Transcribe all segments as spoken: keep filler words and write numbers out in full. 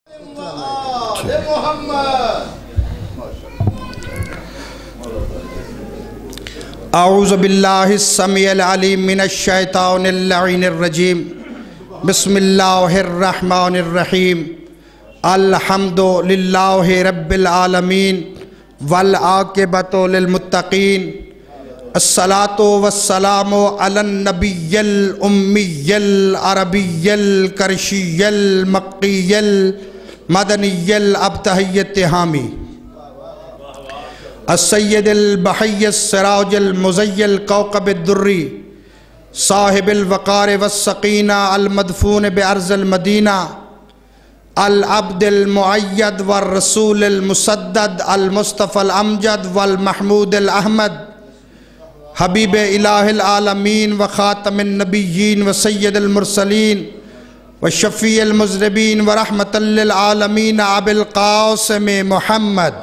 औज़ु बिल्लाहि समीइल अलीम मिनश शैतानिर लईनिर रजीम। बिस्मिल्लाहिर रहमानिर रहीम। अल्हम्दुलिल्लाहि रब्बिल आलमीन वल आक़िबतु लिल मुत्तक़ीन। अस्सलातु वस्सलामु अलन नबिय्यिल उम्मिय्यिल अरबिय्यिल करशिय्यिल मक्किय्यिल मदनिय्यिल अब्तहिय्यत हामी अस्सय्यदिल बहय्यिस सिराजिल मुज़य्यल कौकबिद दुर्री साहिबिल वक़ार वस्सकीना अल मदफून बिअर्ज़िल मदीना अल अब्दिल मुअय्यद व रसूलिल मुसद्दद अल मुस्तफ़ल अमजद वल महमूदिल अहमद हबीब इलाहिल आलमीन व ख़ातमिन नबिय्यीन व सय्यदिल मुरसलीन व शफ़ीइल मुज़निबीन व रहमतल लिल आलमीन अबिल क़ासिम मुहम्मद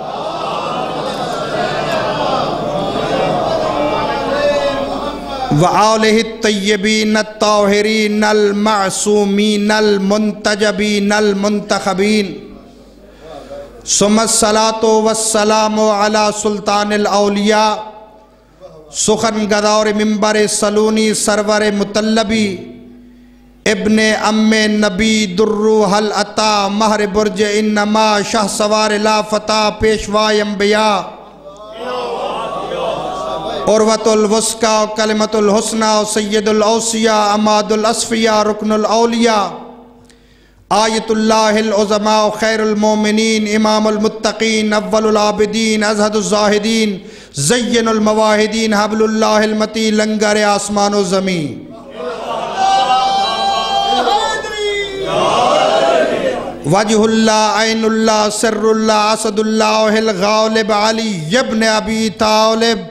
व आलिहि तय्यबीन अत्ताहिरीन अल मासूमीन अल मुंतजबीन अल मुंतखबीन। सुम्मस्सलातु वस्सलामु अला सुल्तानिल औलिया सुखन गदौर मिंबर सलूनी सरवर मुतल्लबी इब्ने अम्मे नबी दुर्रु हल अता महर बुर्ज इन्नमा शाह सवार ला फता पेशवाए अंबिया उर्वतुल वस्का कलिमतुल हुस्ना सय्यदुल औसिया अमादुल अस्फिया रुकनुल औलिया आयतुल्लाहिल उज़मा खैरुल मोमिनीन इमामुल मुत्तकीन अव्वलुल आबिदीन अज़हदुज़ ज़ाहिदीन ज़य्यनुल मवाहिदीन हब्लुल्लाहिल मती लंगर आसमान व ज़मीन। वजहुल्लाह ऐनुल्लाह सिर्रुल्लाह असदुल्लाहिल गालिब अली इब्न अबी तालिब।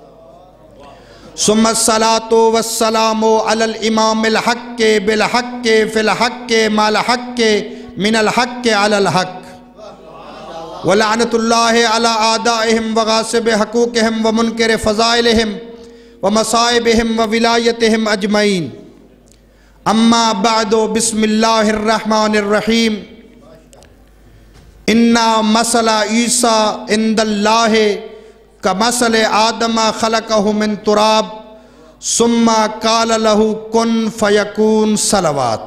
सुम्मस्सलातु वस्सलामु अलल इमामिल हक्के बिल हक्के फिल हक्के माल हक्के मिनल हक्के अलल हक व लअनतुल्लाहि अला आदाइहिम व गासिब हकूक़िहिम व मुनकिर फ़ज़ाइलिहिम व मसाइबिहिम व विलायतिहिम अजमईन। अम्मा बअदु बिस्मिल्लाहिर रहमानिर रहीम। इन्ना मसला ईसा इंदल्लाहि कमसल आदम खलक़हु मिन तुराब सुम्मा काल लहू कुन फयकून सलवात।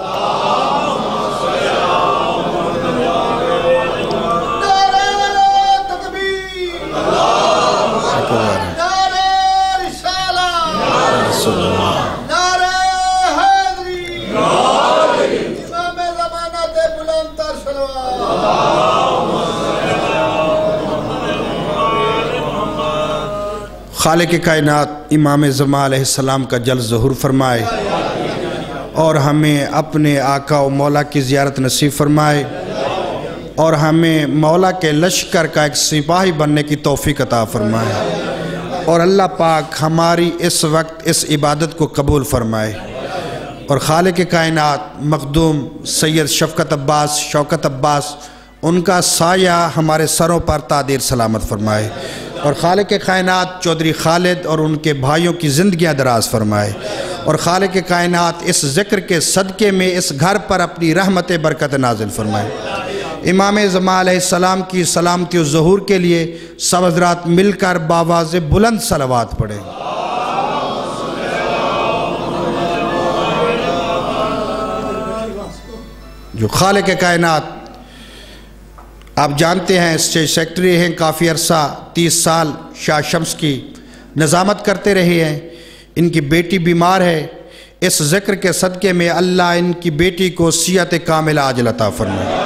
खालिक कायनात इमाम ज़मा अलैहिस्सलाम का जल ज़हूर फरमाए और हमें अपने आका व मौला की ज़ियारत नसीब फरमाए और हमें मौला के लश्कर का एक सिपाही बनने की तौफ़ीक़ अता फरमाए और अल्लाह पाक हमारी इस वक्त इस इबादत को कबूल फरमाए और खालिक कायनात मखदूम सैयद शफ़क़त अब्बास शौकत अब्बास उनका साया हमारे सरों पर तादीर सलामत फरमाए और खालिक कायनात चौधरी खालिद और उनके भाइयों की ज़िंदगियाँ दराज फरमाए और खालिक कायनात इस ज़िक्र के सदक़े में इस घर पर अपनी रहमत बरकत नाजिल फरमाए। इमाम ज़मा अलैहिस्सलाम की सलामती और ज़हूर के लिए सब हज़रात मिलकर बावाज़ बुलंद सलवात पढ़ें। जो खालिक कायनात आप जानते हैं स्टेज सेक्रेटरी हैं, काफ़ी अरसा तीस साल शाह शम्स की निज़ामत करते रहे हैं। इनकी बेटी बीमार है, इस ज़िक्र के सदक़े में अल्लाह इनकी बेटी को सियत कामिला आजिल अता फरमाए।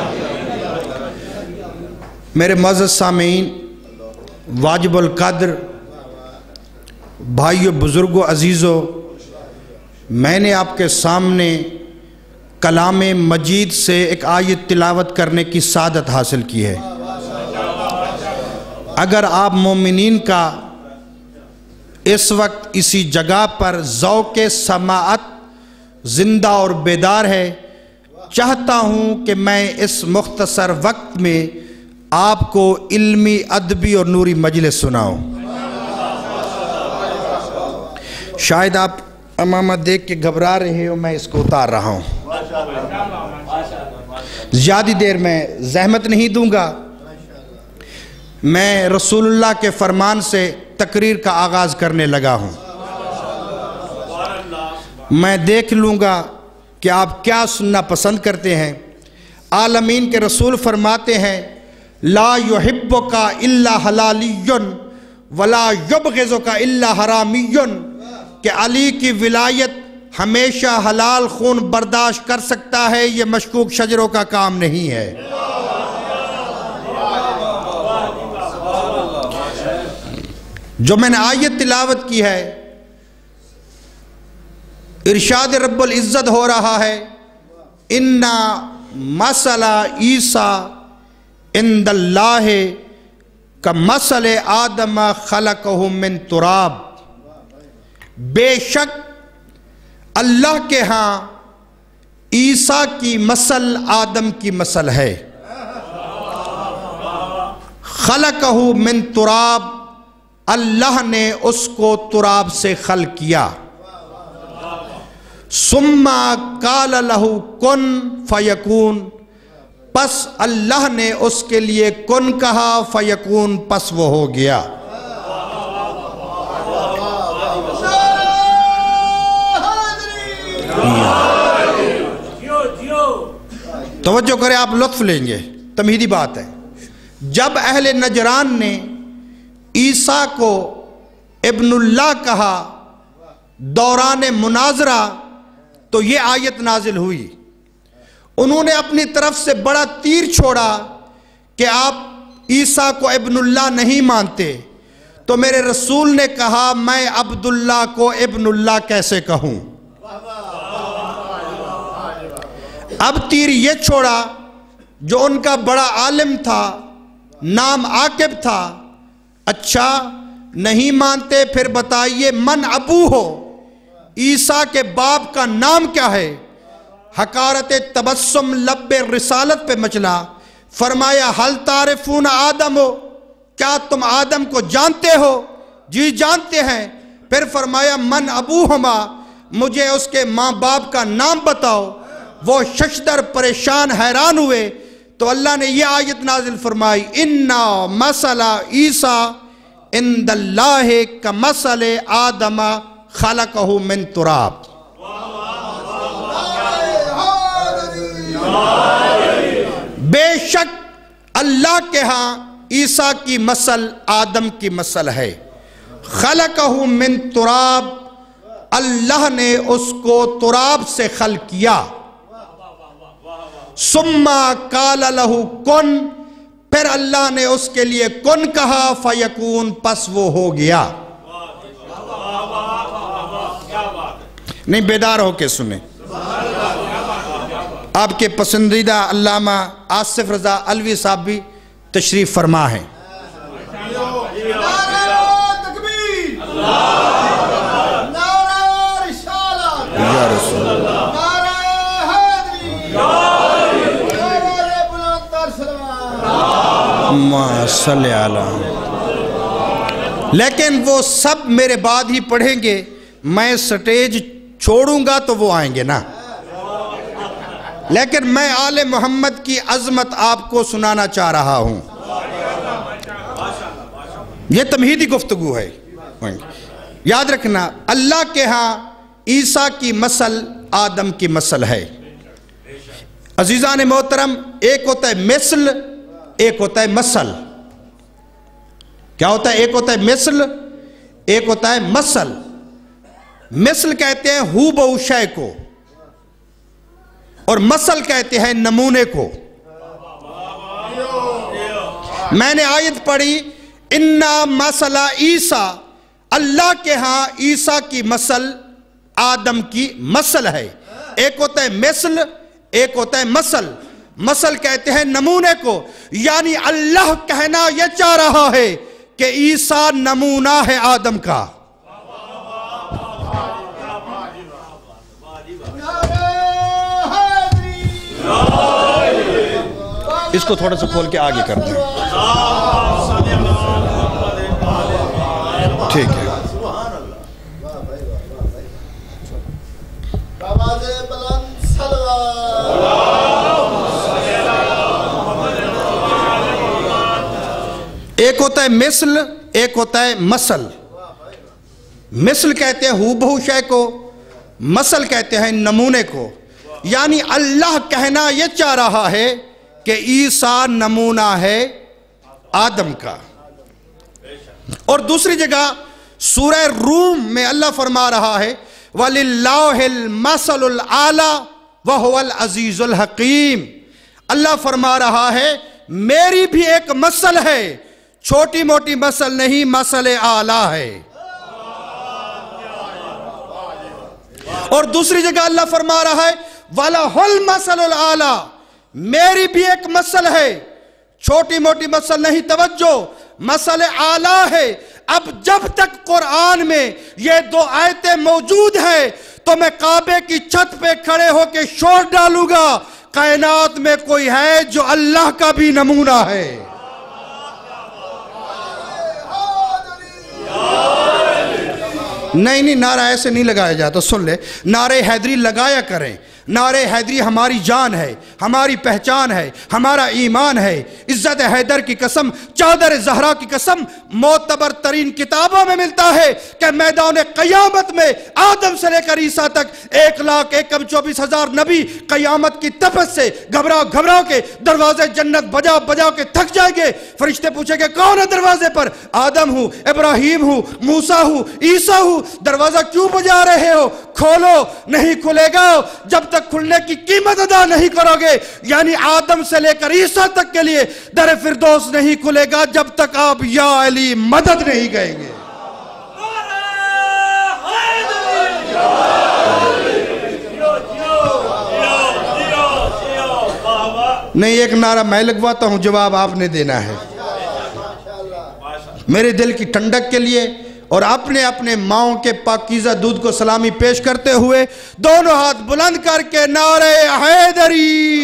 मेरे मुअज़्ज़ज़ सामीन, वाजिबुल क़द्र भाइयों बुज़ुर्गों अज़ीज़ों, मैंने आपके सामने कलाम मजीद से एक आयत तिलावत करने की सादत हासिल की है। अगर आप मोमिनीन का इस वक्त इसी जगह पर ज़ौक़े समाअत ज़िंदा और बेदार है, चाहता हूँ कि मैं इस मुख्तसर वक्त में आपको इल्मी अदबी और नूरी मजलिस सुनाऊँ। शायद आप अमामा देख के घबरा रहे हो, मैं इसको उतार रहा हूँ। ज़्यादा देर में ज़हमत नहीं दूंगा। मैं रसूलुल्लाह के फरमान से तकरीर का आगाज़ करने लगा हूँ। मैं देख लूँगा कि आप क्या सुनना पसंद करते हैं। आलमीन के रसूल फरमाते हैं, ला युहिब्बुका इल्ला हलालियुन वला युबग़िज़ुका इल्ला हरामियुन, कि अली की विलायत हमेशा हलाल खून बर्दाश्त कर सकता है, ये मशकूक शजरों का काम नहीं है। जो मैंने आयत तिलावत की है, इरशाद रब्बुल इज़्ज़त हो रहा है, इन्ना मसला ईसा इंदल्लाहि का मसले आदम खलक़हु मिन तुराब। बेशक अल्लाह के यहाँ ईसा की मसल आदम की मसल है। खलक़हु मिन तुराब, अल्लाह ने उसको तुराब से खल किया। सुम्मा काल लहू कुन फयकून, पस अल्लाह ने उसके लिए कुन कहा, फयकून पस वो हो गया। तवज्जो करें, आप लुत्फ लेंगे, तमहीदी बात है। जब अहले नजरान ने ईसा को इब्नुल्लाह कहा दौरान मुनाजरा, तो ये आयत नाजिल हुई। उन्होंने अपनी तरफ से बड़ा तीर छोड़ा कि आप ईसा को इब्नुल्लाह नहीं मानते, तो मेरे रसूल ने कहा, मैं अब्दुल्लाह को इब्नुल्लाह कैसे कहूं। अब तीर ये छोड़ा, जो उनका बड़ा आलिम था, नाम आकिब था, अच्छा नहीं मानते, फिर बताइए मन अबू हो, ईसा के बाप का नाम क्या है। हकारत तबस्सुम लब्बे रिसालत पे मचला। फरमाया, हल तारिफून आदम हो, क्या तुम आदम को जानते हो। जी जानते हैं। फिर फरमाया, मन अबू हमा, मुझे उसके माँ बाप का नाम बताओ। वो शशदर परेशान हैरान हुए, तो अल्लाह ने यह आयत नाजिल फरमाई, इन्ना मसला ईसा इंदल्लाहि का मसले आदमा खलक़हु मिन तुराब। बेशक अल्लाह के यहाँ ईसा की मसल आदम की मसल है। खलक़हु मिन तुराब, अल्लाह ने उसको तुराब से खल किया। सुम्मा काल लहू कुन, फिर अल्लाह ने उसके लिए कुन कहा, फयकून पस वो हो गया। नहीं, बेदार होके सुने। आपके पसंदीदा अल्लामा आसिफ रजा अलवी साहब भी तशरीफ फरमा है। लेकिन वो सब मेरे बाद ही पढ़ेंगे, मैं स्टेज छोड़ूंगा तो वो आएंगे ना। लेकिन मैं आले मोहम्मद की अजमत आपको सुनाना चाह रहा हूं। यह तमहीदी गुफ्तगू है। याद रखना, अल्लाह के यहाँ ईसा की मसल आदम की मसल है। अजीज़ान मोहतरम, एक होता है मिसल, एक होता है मसल। क्या होता है? एक होता है मिसल, एक होता है मसल। मिसल कहते हैं हू बहु शय को, और मसल कहते हैं नमूने को। मैंने आयत पढ़ी, इन्ना मसला ईसा, अल्लाह के यहां ईसा की मसल आदम की मसल है। एक होता है मिसल, एक होता है मसल। मसल कहते हैं नमूने को, यानी अल्लाह कहना यह चाह रहा है कि ईसा नमूना है आदम का। इसको थोड़ा सा खोल के आगे कर दें, ठीक है। एक होता है मिसल, एक होता है मसल। मिसल कहते हैं हूबहू शय को, मसल कहते हैं नमूने को। यानी अल्लाह कहना यह चाह रहा है कि ईसा नमूना है आदम का। और दूसरी जगह सूरह रूम में अल्लाह फरमा रहा है वलिल्लाहिल मसलुल आला व हुवल अजीजुल हकीम। अल्लाह फरमा रहा है मेरी भी एक मसल है, छोटी मोटी मसल नहीं, मसल आला है। और दूसरी जगह अल्लाह फरमा रहा है वलहुल मसलुल आला, मेरी भी एक मसल है, छोटी मोटी मसल नहीं, तवज्जो, मसल आला है। अब जब तक कुरान में ये दो आयतें मौजूद हैं तो मैं काबे की छत पे खड़े होकर शोर डालूंगा कायनात में कोई है जो अल्लाह का भी नमूना है। नहीं नहीं, नारा ऐसे नहीं लगाया जाता, सुन ले, नारे हैदरी लगाया करें। नारे हैदरी हमारी जान है, हमारी पहचान है, हमारा ईमान है। इज्जत हैदर की कसम, चादर जहरा की कसम, मोतबर तरीन किताबों में मिलता है कि मैदान क़यामत में आदम से लेकर ईसा तक एक लाख एक कम चौबीस हजार नबी क़यामत की तपस से घबरा घबरा के दरवाजे जन्नत बजा बजा के थक जाएंगे। फरिश्ते पूछेंगे कौन है दरवाजे पर? आदम हूँ, इब्राहिम हूँ, मूसा हूँ, ईसा हूँ। दरवाजा क्यों बजा रहे हो? खोलो। नहीं खुलेगा जब तक खुलने की कीमत अदा नहीं करोगे। यानी आदम से लेकर ईसा तक के लिए दर फिरदौस नहीं खुलेगा जब तक आप या अली मदद नहीं कहेंगे। नहीं, एक नारा मैं लगवाता हूं, जवाब आपने देना है। मेरे दिल की ठंडक के लिए और अपने अपने माओं के पाकीज़ा दूध को सलामी पेश करते हुए दोनों हाथ बुलंद करके नारे हैदरी।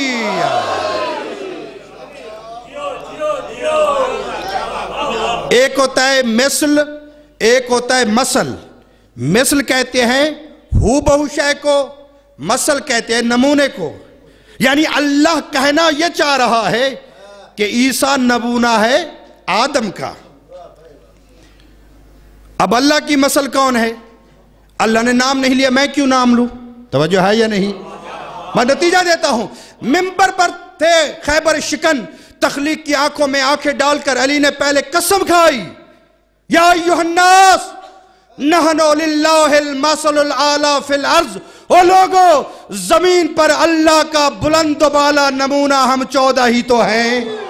एक होता है मिसल, एक होता है मसल। मिसल कहते हैं हूबहू शय को, मसल कहते हैं नमूने को। यानी अल्लाह कहना यह चाह रहा है कि ईसा नमूना है आदम का। अब अल्लाह की मसल कौन है? अल्लाह ने नाम नहीं लिया, मैं क्यों नाम लूं? तवज्जो है या नहीं? मैं नतीजा देता हूं। मिंबर पर थे खैबर शिकन, तखलीक की आंखों में आंखें डालकर अली ने पहले कसम खाई, या अय्युहन्नास नहनु लिल्लाहिल मसलुल आला फिल अर्ज़। ओ लोगों, जमीन पर अल्लाह का बुलंद बाला नमूना हम चौदह ही तो हैं।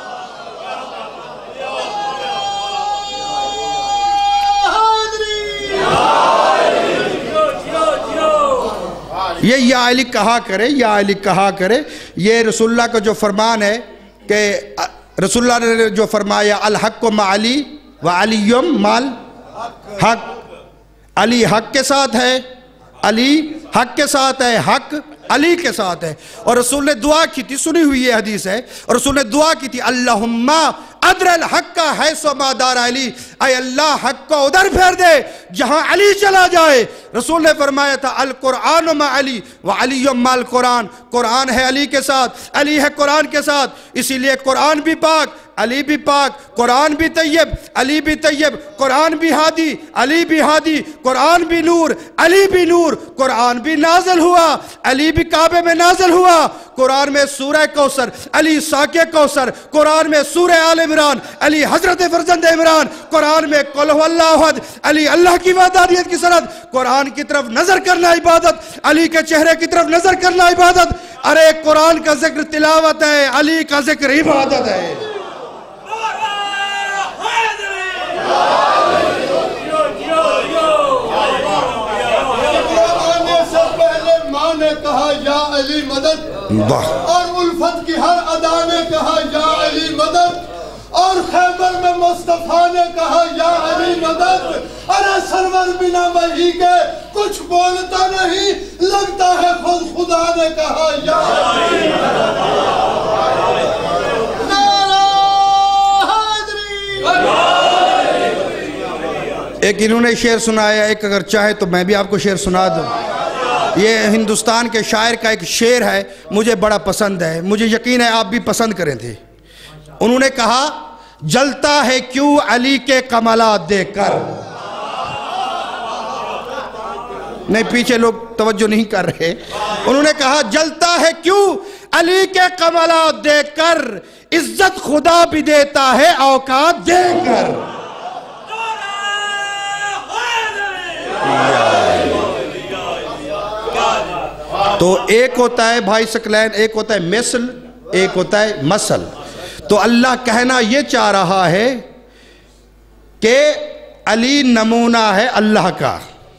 ये या अली कहा करे, या अली कहा करे। ये रसूलुल्लाह का जो फरमान है कि रसूलुल्लाह ने जो फरमाया अल हक़्क़ु मा अली व अलियुम माल हक, अली हक के साथ है, अली हक के साथ है, हक अली के साथ है। और रसूल ने दुआ की थी, सुनी हुई ये हदीस है, और रसूल ने दुआ की थी अल्लाहुम्मा अदरल हक का है सो मादार अली, अय अल्लाह हक को उधर फेर दे जहां अली चला जाए। रसूल ने फरमाया था अल कुरान मा अली व अलियुम माल कुरान, कुरान है अली के साथ, अली है कुरान के साथ। इसीलिए कुरान भी पाक, अली भी पाक, कुरान भी तैयब, अली भी तैयब, कुरान भी हादी, अली भी हादी, कुरान भी नूर, अली भी नूर। कुरान भी नाज़िल हुआ, अली भी काबे में नाज़िल हुआ। कुरान में सूरह कौसर, अली साके कौसर। कुरान में सूरह आल इमरान, अली हजरत फरजंद इमरान। कुरान में कुल हुवल्लाहु अहद, अली अल्लाह की वहदानियत की सनद। कुरान की तरफ नजर करना इबादत, अली के चेहरे की तरफ नजर करना इबादत। अरे कुरान का जिक्र तिलावत है, अली का जिक्र इबादत है। ने कहा या अली मदद, और उल्फत की हर अदा ने कहा या अली मदद, और खैबर में मुस्तफा ने कहा या अली मदद। अरे सरवर बिना वही के कुछ बोलता नहीं, लगता है खुद खुदा ने कहा या अली मदद। एक इन्होंने शेर सुनाया, एक अगर चाहे तो मैं भी आपको शेर सुना दूं। ये हिंदुस्तान के शायर का एक शेर है, मुझे बड़ा पसंद है, मुझे यकीन है आप भी पसंद करें थे। उन्होंने कहा जलता है क्यों अली के कमलात देखकर। नहीं, पीछे लोग तवज्जो नहीं कर रहे। उन्होंने कहा जलता है क्यों अली के कमलात देखकर, इज्जत खुदा भी देता है औकात देकर। तो एक होता है भाई सकलैन, एक होता है मिसल, एक होता है मसल। तो अल्लाह कहना यह चाह रहा है कि अली नमूना है अल्लाह का।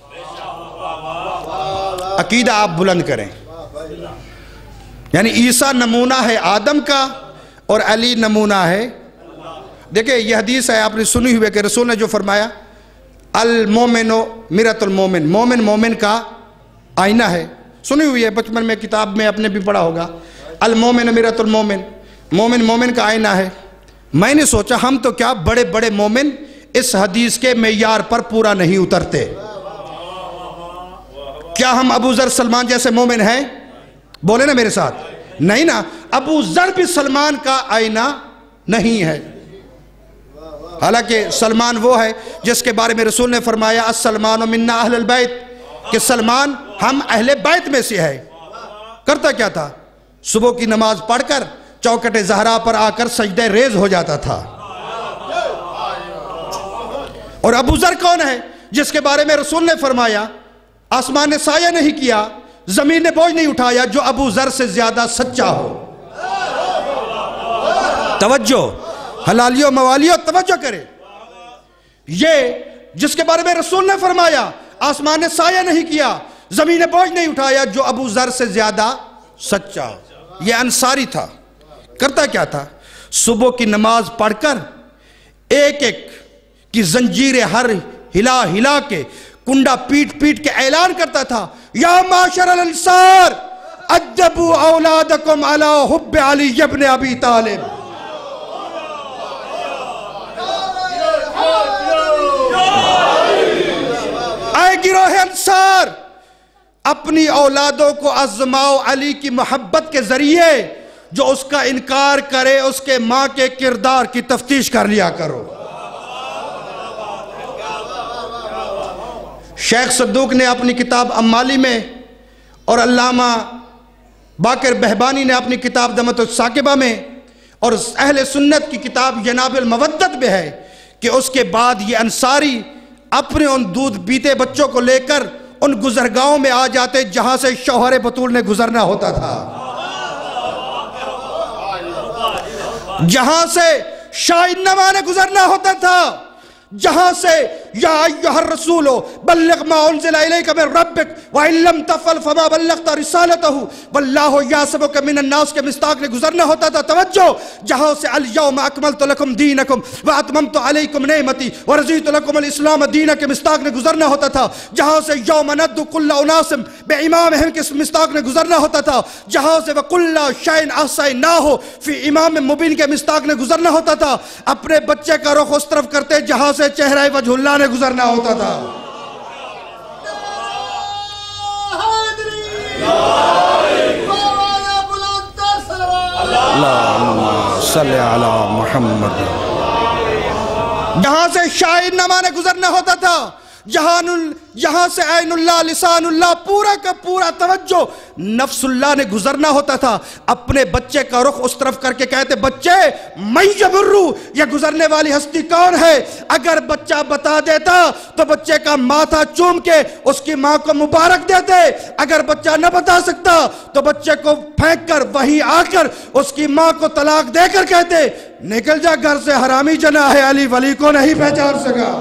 अकीदा आप बुलंद करें, यानी ईसा नमूना है आदम का और अली नमूना है। देखिए यह हदीस है, आपने सुनी हुई कि रसूल ने जो फरमाया, अल मोमिनो मिरतुल मोमिन, मोमिन मोमिन का आईना है। सुनी हुई है, बचपन में किताब में आपने भी पढ़ा होगा, अल मोमिन मिरतुल मोमिन, मोमिन मोमिन का आईना है। मैंने सोचा हम तो क्या बड़े बड़े मोमिन इस हदीस के मेयार पर पूरा नहीं उतरते। क्या हम अबू जर सलमान जैसे मोमिन हैं? बोले ना मेरे साथ, नहीं ना। अबू जर भी सलमान का आईना नहीं है। हालांकि सलमान वो है जिसके बारे में रसूल ने फरमाया अस्सलमान मिन्ना अहलुल बैत, कि सलमान हम अहले बैत में से है। करता क्या था? सुबह की नमाज पढ़कर चौकटे ज़हरा पर आकर सजदे रेज हो जाता था। और अबू जर कौन है जिसके बारे में रसूल ने फरमाया आसमान ने साया नहीं किया, जमीन ने बोझ नहीं उठाया जो अबू जर से ज्यादा सच्चा हो। तवज्जो हलालियो मवालियो, तवज्जो करे। ये जिसके बारे में रसूल ने फरमाया आसमान ने साया नहीं किया, जमीन ने बोझ नहीं उठाया, जो अबू जर से ज्यादा सच्चा हो। यह अंसारी था। करता क्या था? सुबह की नमाज पढ़कर एक एक की जंजीरें हर हिला हिला के, कुंडा पीट पीट के ऐलान करता था, या माशरल अंसार अद्दबू औलादकुम अला हुब्ब अली इब्न अबी तालिब। ऐ गिरोह अंसार, अपनी औलादों को आजमाओ अली की मोहब्बत के जरिए। जो उसका इनकार करे उसके मां के किरदार की तफ्तीश कर लिया करो। शेख सद्दूक ने अपनी किताब अम्माली में और अल्लामा बाकर बहबानी ने अपनी किताब दमत साकिबा में और अहले सुन्नत की किताब जनाबिल मवद्दत में है कि उसके बाद ये अंसारी अपने उन दूध पीते बच्चों को लेकर उन गुजरगांव में आ जाते जहां से शौहर बतूल ने गुजरना होता था, जहां से शाहिद नमा ने गुजरना होता था, जहां से या अय्युहर रसूलो बल्लिग मा उनज़िला इलैका मिन रब्बिक व इन लम तफ़अल फमा बल्लग़ता रिसालतहु वल्लाहु यासिमुका मिनन नास के मिस्ताक ने गुजरना होता था। तवज्जो, जहां से अल यौमा अकमलतु लकुम दीनकुम व अतममतु अलैकुम निअमती व रज़ीतु लकुम अल इस्लाम दीन के मिस्ताक ने गुजरना होता था। जहां से यौम नद्दु कुल्ला उनासिम बिइमामिहिम के मिस्ताक ने गुजरना होता था। जहां से व कुल्ला शैइन अहसैनाहु फी इमाम मुबीन के मिस्ताक ने गुजरना होता था। अपने बच्चे का रुख उस तरफ करते जहां से चेहरा वजहुल्लाह ने गुजरना होता था। जहां से शाहिद नमा ने गुजरना होता था, जहानुल जहां से ऐनुल्लाह लिसानुल्लाह पूरा का पूरा तवज्जो नफ्सुल्लाह ने गुजरना होता था। अपने बच्चे का रुख उस तरफ करके कहते, बच्चे मैं यमुर्रू, ये गुजरने वाली हस्ती कौन है? अगर बच्चा बता देता तो बच्चे का माथा चूम के उसकी मां को मुबारक देते। अगर बच्चा न बता सकता तो बच्चे को फेंक कर वहीं आकर उसकी मां को तलाक देकर कहते, निकल जा घर से, हरामी जना है, अली वली को नहीं पहचान सका।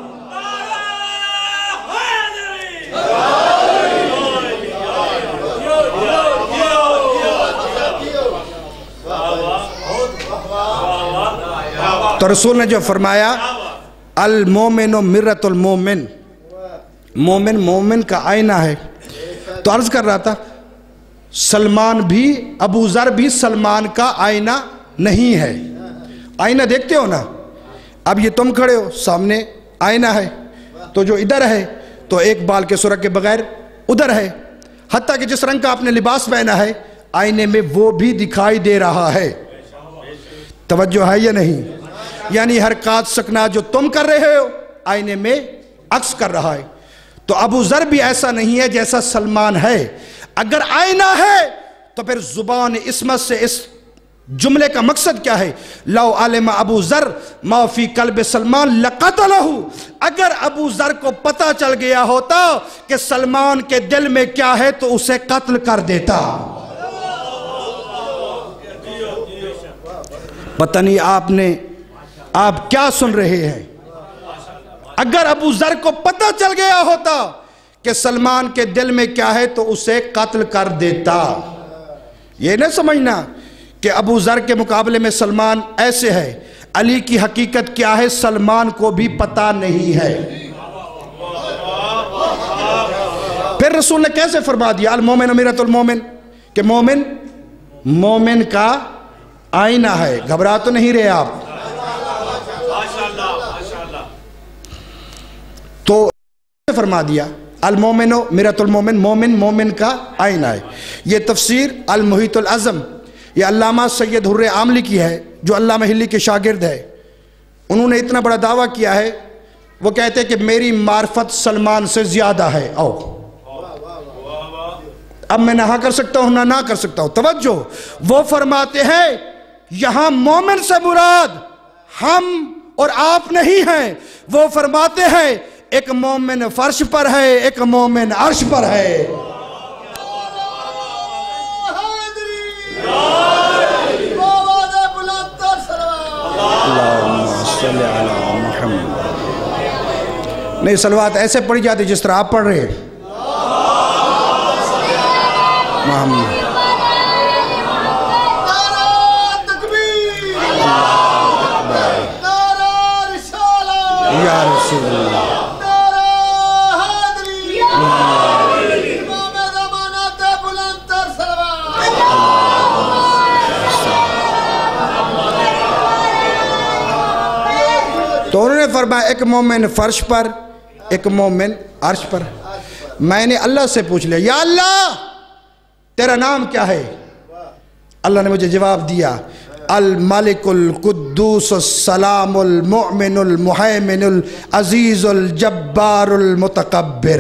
तो रसूल ने जो फरमाया अल मोमिनो मिर्रतुल मोमिन, मोमिन मोमिन का आईना है। तो अर्ज कर रहा था सलमान भी, अबू जर भी सलमान का आईना नहीं है। आईना देखते हो ना, अब ये तुम खड़े हो, सामने आईना है, तो जो इधर है तो एक बाल के सुरख के बगैर उधर है। हत्ता कि जिस रंग का आपने लिबास पहना है आईने में वो भी दिखाई दे रहा है। तवज्जो है या नहीं? यानी हरकत सकना जो तुम कर रहे हो आईने में अक्स कर रहा है। तो अबू जर भी ऐसा नहीं है जैसा सलमान है। अगर आईना है तो फिर जुबान इस्मत से इस जुमले का मकसद क्या है? लौ आलिमा अबू जर माफी कल्ब सलमान लक़तलहु। अगर अबू जर को पता चल गया होता कि सलमान के दिल में क्या है तो उसे कत्ल कर देता। पता नहीं आपने आप क्या सुन रहे हैं। अगर अबू जर को पता चल गया होता कि सलमान के दिल में क्या है तो उसे कत्ल कर देता। ये न समझना कि अबू जर के मुकाबले में सलमान ऐसे है। अली की हकीकत क्या है सलमान को भी पता नहीं है। फिर रसूल ने कैसे फरमा दिया अल मोमिन अमीरतुल मोमिन कि मोमिन मोमिन का आईना है। घबरा तो नहीं रहे आप? तो फरमा दिया अल मोमिनो मिरतुल मोमिन, मोमिन मोमिन का आईना है। यह तफसीर अल मुहीतुल अज़म ये अल्लामा सैयद हुर्रे आमली की है जो अल्लामा हिल्ली के शागिर्द है। उन्होंने इतना बड़ा दावा किया है, वो कहते हैं कि मेरी मार्फत सलमान से ज्यादा है। आओ अब मैं ना कर सकता हूं ना ना कर सकता हूं। तवज्जो, वो फरमाते हैं यहां मोमिन से मुराद हम और आप नहीं हैं। वो फरमाते हैं एक मोमिन फर्श पर है, एक मोमिन अर्श पर है। नहीं, सलवात ऐसे पढ़ी जाती जिस तरह आप पढ़ रहे हैं। या रसूल तो उन्होंने फरमाया एक मोमिन फर्श पर, एक मोमिन अर्श पर। मैंने अल्लाह से पूछ लिया, या अल्लाह तेरा नाम क्या है? अल्लाह ने मुझे जवाब दिया अल मलिकुल कुद्दूस सलामुल मुमिनुल मुहैमिनुल अजीजुल जब्बारुल मुतकब्बिर।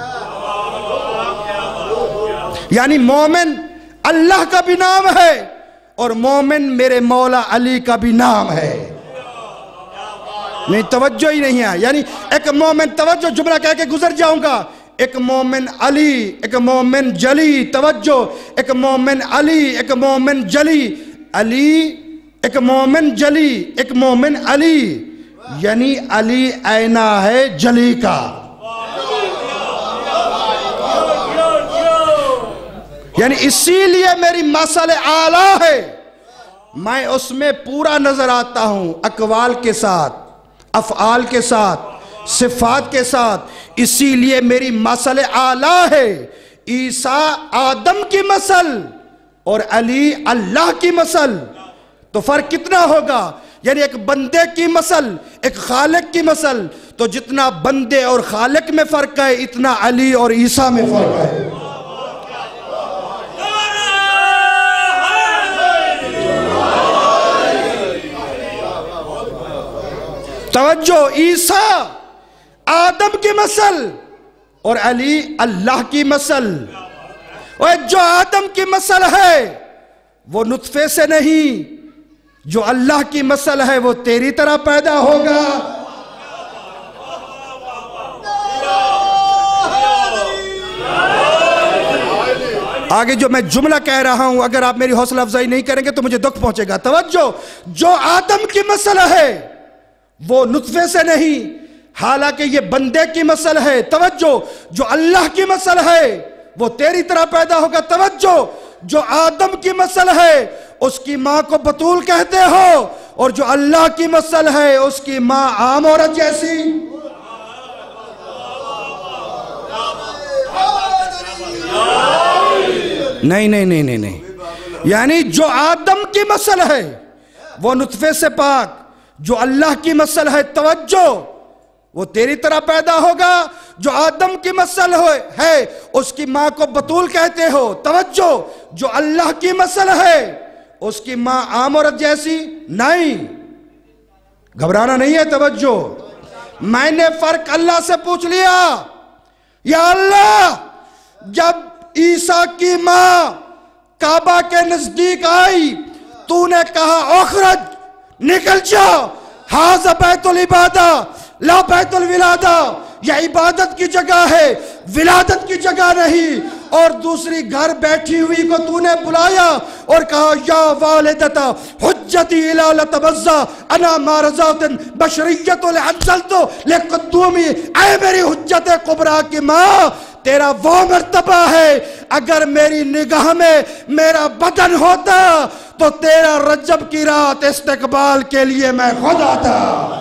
यानी मोमिन अल्लाह का भी नाम है और मोमिन मेरे मौला अली का भी नाम है। नहीं, तवज्जो ही नहीं है। यानी एक मोमिन, तवज्जो, जुमला कह के गुजर जाऊंगा। एक मोमिन अली, एक मोमिन जली। तवज्जो, एक मोमिन अली, एक मोमिन जली। अली एक मोमिन जली, एक मोमिन अली। यानी अली आईना है जली का। यानी इसीलिए मेरी मसल आला है, मैं उसमें पूरा नजर आता हूं, अकवाल के साथ, अफ़आल के साथ, सिफात के साथ। इसीलिए मेरी मसल आला है। ईसा आदम की मसल और अली अल्लाह की मसल। तो फर्क कितना होगा? यानी एक बंदे की मसल, एक खालिक की मसल। तो जितना बंदे और खालिक में फर्क है इतना अली और ईसा में फर्क है। तवज्जो, ईसा आदम की मसल और अली अल्लाह की मसल। और जो आदम की मसल है वो नुत्फे से नहीं, जो अल्लाह की मसल है वो तेरी तरह पैदा होगा। आगे जो मैं जुमला कह रहा हूं अगर आप मेरी हौसला अफजाई नहीं करेंगे तो मुझे दुख पहुंचेगा। तवज्जो, जो आदम की मसल है वो नुत्फे से नहीं, हालांकि ये बंदे की मसल है। तवज्जो, जो अल्लाह की मसल है वो तेरी तरह पैदा होगा। तवज्जो, जो आदम की मसल है उसकी मां को बतूल कहते हो और जो अल्लाह की मसल है उसकी मां आम औरत जैसी। नहीं नहीं नहीं नहीं नहीं यानी जो आदम की मसल है वो नुत्फे से पाक, जो अल्लाह की मसल है तवज्जो वो तेरी तरह पैदा होगा। जो आदम की मसल हो है उसकी मां को बतूल कहते हो। तवज्जो, जो अल्लाह की मसल है उसकी मां आम औरत जैसी नहीं। घबराना नहीं है, तवज्जो। मैंने फर्क अल्लाह से पूछ लिया, या अल्लाह, जब ईसा की मां काबा के नजदीक आई, तूने कहा ओखरज, निकल जाओ, हाज़ा बैतुल इबादा ला बैतुल विलादा, यह इबादत की जगह है, विलादत की जगह नहीं। और दूसरी घर बैठी हुई को तूने बुलाया और कहा, या वालिदता हुज्जती इला लतबज़्ज़ा अना मारज़ातिन बशरियतुल अंज़लतु लिक़ुद्दूमी, ऐ मेरी हुज्जत कुबरा की माँ, तेरा वो मर्तबा है, अगर मेरी निगाह में मेरा बदन होता तो तेरा रजब की रात इस्तकबाल के लिए मैं खुद आता।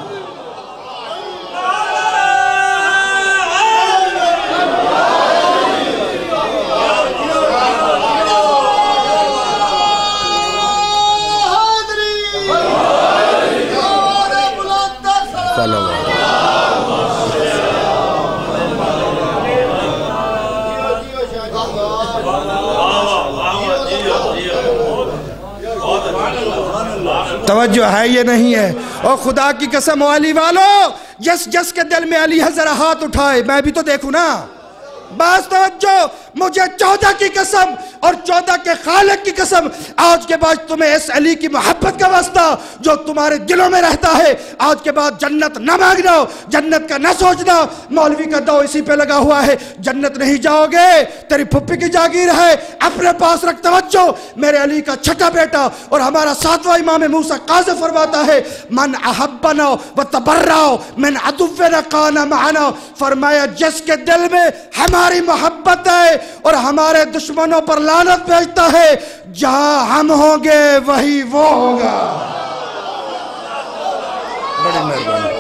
तवज्जो है ये नहीं है? और खुदा की कसम अली वालों, जस जस के दिल में अली है जरा हाथ उठाए, मैं भी तो देखूं ना। बस तवज्जो, मुझे चौदह की कसम और चौदह के खालिक की कसम, आज के बाद तुम्हें इस अली की मोहब्बत का वास्ता जो तुम्हारे दिलों में रहता है, आज के बाद जन्नत न मांगना, जन्नत का न सोचना। मौलवी का दाव इसी पे लगा हुआ है, जन्नत नहीं जाओगे, तेरी फुप्पी की जागीर है, अपने पास रख। तवज्जो, मेरे अली का छठा बेटा और हमारा सातवां इमाम मूसा काज़ी फरमाता है, मन अहब्बना व तबर्रा मिन अदुव्विना काना माना, फरमाया जिसके दिल में हमारी मोहब्बत है और हमारे दुश्मनों पर लानत भेजता है, जहां हम होंगे वही वो होगा। बड़ी मेहरबानी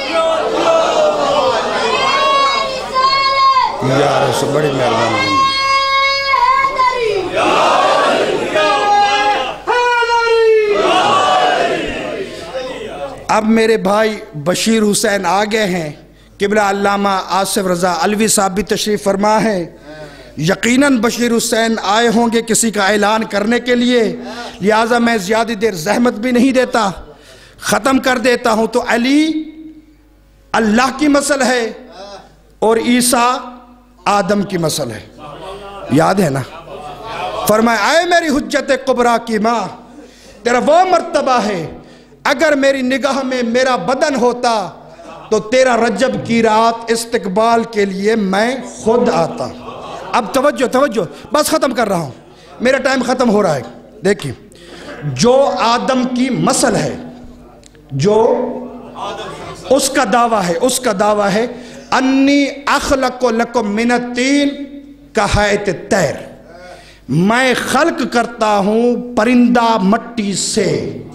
यार, बड़ी मेहरबानी। अब मेरे भाई बशीर हुसैन आ गए हैं, किबला अल्लामा आसिफ रज़ा अलवी साहब भी तशरीफ़ फरमा है। यकीनन बशीर हुसैन आए होंगे किसी का ऐलान करने के लिए, लिहाजा मैं ज़्यादा देर जहमत भी नहीं देता, ख़त्म कर देता हूँ। तो अली अल्लाह की मसल है और ईसा आदम की मसल है, याद है ना? फरमाया, ऐ मेरी हुज्जत कुबरा की माँ, तेरा वो मर्तबा है, अगर मेरी निगाह में मेरा बदन होता तो तेरा रजब की रात इस्तकबाल के लिए मैं खुद आता। अब तवज्जो तवज्जो, बस ख़त्म कर रहा हूँ, मेरा टाइम ख़त्म हो रहा है। देखिए, जो आदम की मसल है, जो उसका दावा है, उसका दावा है, अन्नी अखलक़ु लकुम मिनत तीन कहैत तैर, मैं खल्क करता हूँ परिंदा मट्टी से।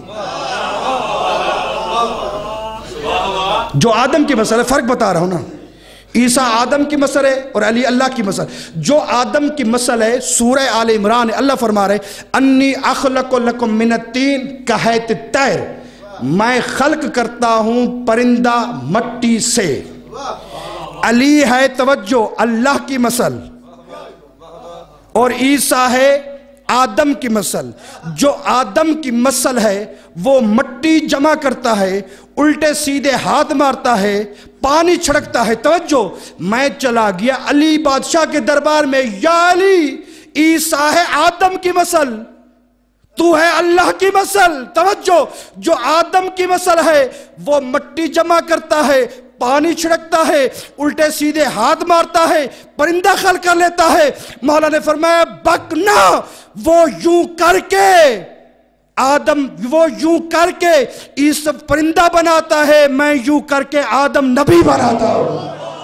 जो आदम की मसल है, फ़र्क बता रहा हूँ ना, ईसा आदम की मसल है और अली अल्लाह की मसल। जो आदम की मसल है, सूरह आल इमरान अल्लाह फरमा रहे, अन्नी अखलक़ु लकुम मिनत तीन कहैत तैर, मैं खल्क करता हूँ परिंदा मट्टी से। अली है तवज्जो अल्लाह की मसल और ईसा है आदम की मसल। जो आदम की मसल है वो मट्टी जमा करता है, उल्टे सीधे हाथ मारता है, पानी छिड़कता है। तवज्जो, मैं चला गया अली बादशाह के दरबार में, या अली, ईसा है आदम की मसल, तू है अल्लाह की मसल। तवज्जो, जो आदम की मसल है वो मट्टी जमा करता है, पानी छिड़कता है, उल्टे सीधे हाथ मारता है, परिंदा खल कर लेता है। मौला ने फरमाया, बकना, वो यूं करके आदम, वो यूं करके इस परिंदा बनाता है, मैं यूं करके आदम नबी बनाता हूं।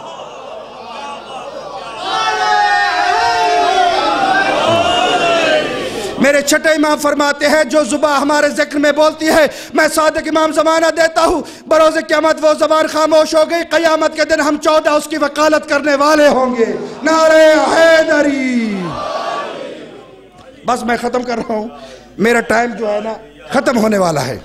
मेरे छठे इमाम फरमाते हैं, जो जुबान हमारे जिक्र में बोलती है, मैं सादिक इमाम ज़माना देता हूँ, बरोज़े क़यामत वो ज़बान खामोश हो गई, क़यामत के दिन हम चौदह उसकी वकालत करने वाले होंगे। नारे हैदरी। बस मैं ख़त्म कर रहा हूँ, मेरा टाइम जो है ना ख़त्म होने वाला है।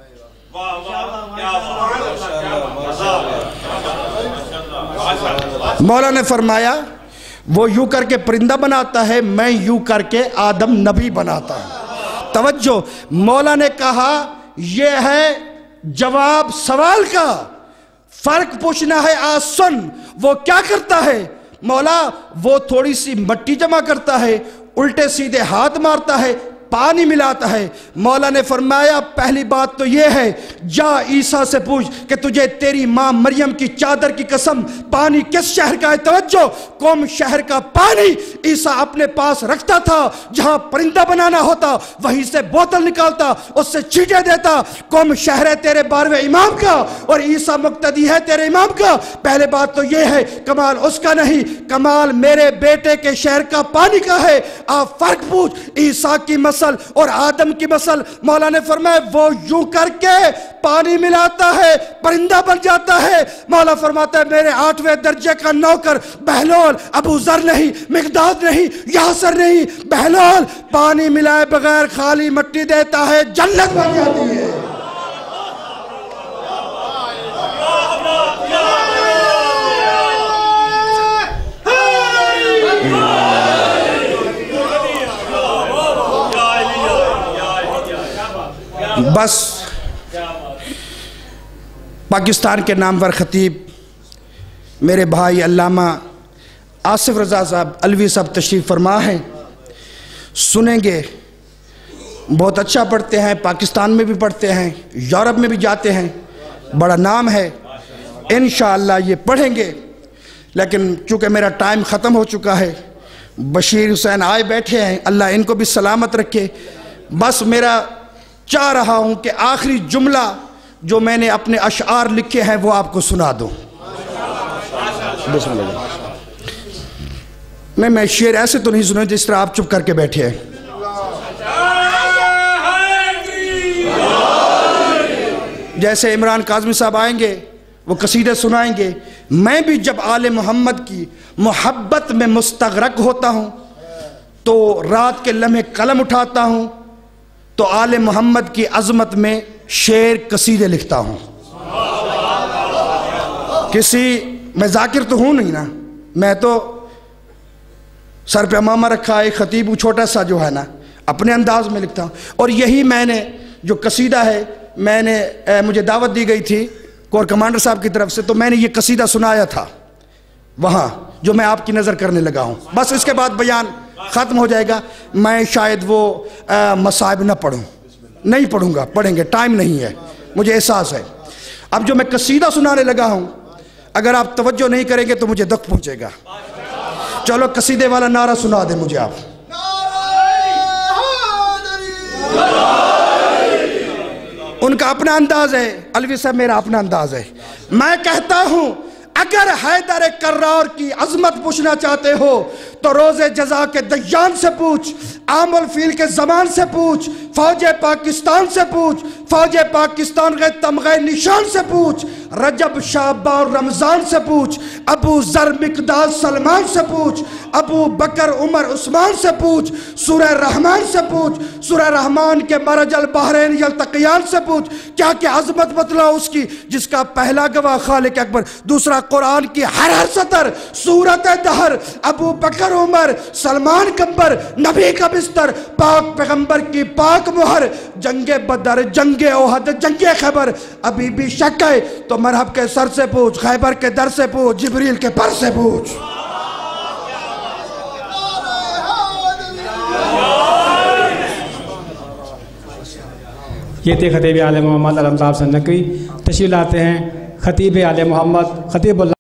मौला ने फरमाया, वो यूं करके परिंदा बनाता है, मैं यूं करके आदम नबी बनाता हूं। तवज्जो, मौला ने कहा, ये है जवाब सवाल का, फर्क पूछना है आज सुन। वो क्या करता है मौला? वो थोड़ी सी मिट्टी जमा करता है, उल्टे सीधे हाथ मारता है, पानी मिलाता है। मौला ने फरमाया पहली बात तो यह है, जा ईसा से पूछ कि तुझे तेरी मां मरियम की चादर की कसम पानी किस शहर का है? तवज्जो, कौम शहर का पानी ईसा अपने पास रखता था। जहां परिंदा बनाना होता वहीं से बोतल निकालता, उससे छींटे देता। कौम शहर है तेरे बारहवें इमाम का और ईसा मुक्तदी है तेरे इमाम का। पहले बात तो यह है, कमाल उसका नहीं, कमाल मेरे बेटे के शहर का पानी का है। आप फर्क पूछ ईसा की मसल और आदम की मसल। मौला ने फरमाया वो यूं करके पानी मिलाता है, परिंदा बन जाता है। मौला फरमाता है मेरे आठवें दर्जे का नौकर बहलोल, अबू जर नहीं, मिकदाद नहीं, यासर नहीं, बहलोल पानी मिलाए बगैर खाली मिट्टी देता है, जन्नत बन जाती है। बस पाकिस्तान के नामवर खतीब मेरे भाई अल्लामा आसिफ रज़ा साहब अलवी साहब तशरीफ़ फरमा हैं, सुनेंगे। बहुत अच्छा पढ़ते हैं, पाकिस्तान में भी पढ़ते हैं, यूरोप में भी जाते हैं, बड़ा नाम है। इंशाअल्लाह ये पढ़ेंगे। लेकिन चूँकि मेरा टाइम ख़त्म हो चुका है, बशीर हुसैन आए बैठे हैं, अल्लाह इनको भी सलामत रखे। बस मेरा चाह रहा हूं कि आखिरी जुमला जो मैंने अपने अशआर लिखे हैं वो आपको सुना दूं। मैं मैं शेर ऐसे तो नहीं सुने जिस तरह आप चुप करके बैठे हैं। जैसे इमरान काज़मी साहब आएंगे वो कसीदे सुनाएंगे। मैं भी जब आले मोहम्मद की मोहब्बत में मुस्तगरक होता हूं तो रात के लम्हे कलम उठाता हूं तो आले मोहम्मद की अजमत में शेर कसीदे लिखता हूँ। किसी मैं जाकिर तो हूँ नहीं ना, मैं तो सर पे अमामा रखा है, खतीब हूँ छोटा सा जो है ना, अपने अंदाज में लिखता हूँ। और यही मैंने जो कसीदा है, मैंने ए, मुझे दावत दी गई थी कोर कमांडर साहब की तरफ से, तो मैंने ये कसीदा सुनाया था वहाँ, जो मैं आपकी नज़र करने लगा हूँ। बस इसके बाद बयान ख़त्म हो जाएगा। मैं शायद वो मसाइब न पढ़ूँ, नहीं पढ़ूँगा, पढ़ेंगे, टाइम नहीं है, मुझे एहसास है। अब जो मैं कसीदा सुनाने लगा हूँ, अगर आप तवज्जो नहीं करेंगे तो मुझे दुख पहुँचेगा। चलो कसीदे वाला नारा सुना दे मुझे आप। उनका अपना अंदाज है, अलवी साहब मेरा अपना अंदाज है। मैं कहता हूँ अगर हैदर कर्रार की अजमत पूछना चाहते हो तो रोज़े जजा के दयान से पूछ, आमुल फील के जमान से पूछ, फौज पाकिस्तान से पूछ, फौज पाकिस्तान के तमगे निशान से पूछ, रजब शाबान रमजान से पूछ, अबू जर मिकदाद सलमान से पूछ, अबू बकर उमर उस्मान से पूछ, सूरह रहमान से पूछ, सूरह रहमान के मरजल बहरैन यल्तक़ियान से पूछ। क्या क्या अजमत बतला उसकी, जिसका पहला गवाह खालिक अकबर, दूसरा कुरान की हर हर सतर, सूरत दहर, अबू बकर उमर, सलमान कंबर, नबी का बिस्तर, पाक पैगंबर की पाक मुहर, जंगे बदर, जंगे ओहद, जंगे खैबर। अभी भी शक है तो मरहब के सर से पूछ, खैबर के दर से पूछ, जिब्रील के पर से पूछ। ये थे खतीब आले मोहम्मद अलम साहब से नकवी तशरीफ लाते हैं। खतीब आले मोहम्मद खतीबुल्लाह